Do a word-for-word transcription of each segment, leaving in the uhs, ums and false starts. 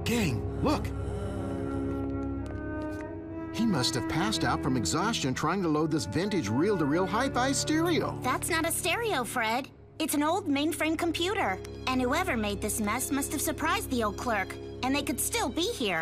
Gang, look. He must have passed out from exhaustion trying to load this vintage reel-to-reel hi-fi stereo. That's not a stereo, Fred. It's an old mainframe computer. And whoever made this mess must have surprised the old clerk. And they could still be here.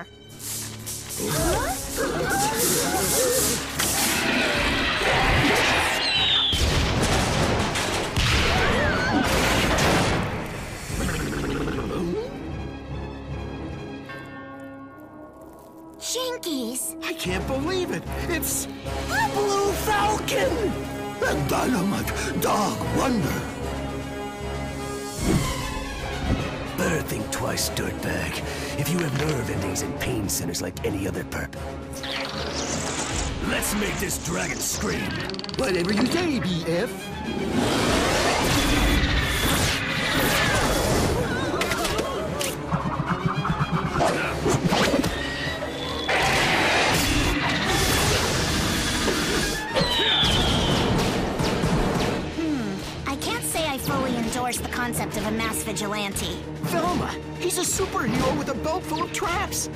Jinkies! I can't believe it! It's... the Blue Falcon! And Dynomutt, Dog Wonder! Better think twice, dirtbag. If you have nerve endings and pain centers like any other perp. Let's make this dragon scream. Whatever you say, B F. The concept of a mass vigilante. Velma, he's a superhero with a belt full of traps.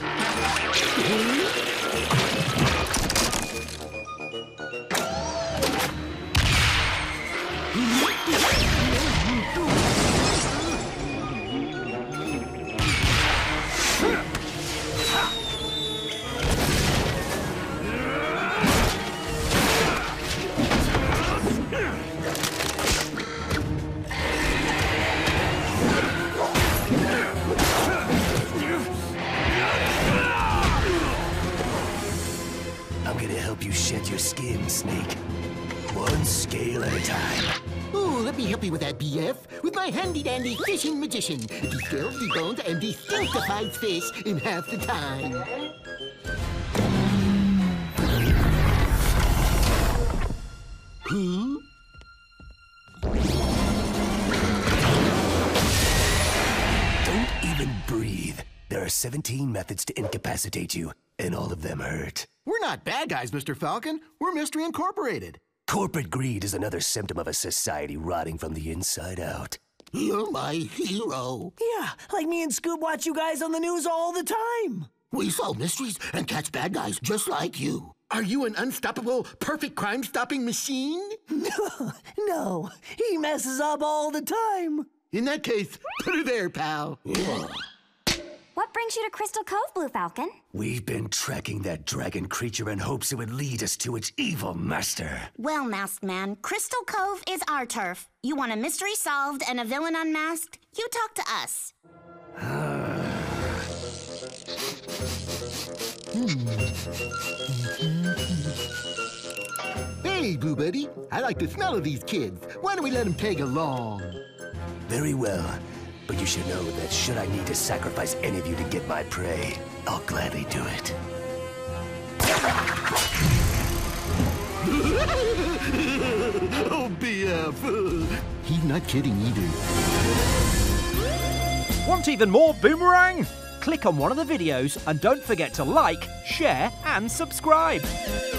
You shed your skin, Snake. One scale at a time. Ooh, let me help you with that, B F. With my handy-dandy fishing magician. Descales, debones, and destinctifies fish in half the time. Who? Don't even breathe. There are seventeen methods to incapacitate you, and all of them hurt. We're not bad guys, Mister Falcon. We're Mystery Incorporated. Corporate greed is another symptom of a society rotting from the inside out. You're my hero. Yeah, like me and Scoob watch you guys on the news all the time. We solve mysteries and catch bad guys just like you. Are you an unstoppable, perfect crime-stopping machine? No, no, he messes up all the time. In that case, put her there, pal. Yeah. What brings you to Crystal Cove, Blue Falcon? We've been tracking that dragon creature in hopes it would lead us to its evil master. Well, Masked Man, Crystal Cove is our turf. You want a mystery solved and a villain unmasked? You talk to us. Hey, Boo Buddy. I like the smell of these kids. Why don't we let them tag along? Very well. But you should know that should I need to sacrifice any of you to get my prey, I'll gladly do it. Oh, B F. He's not kidding either. Want even more Boomerang? Click on one of the videos and don't forget to like, share and subscribe.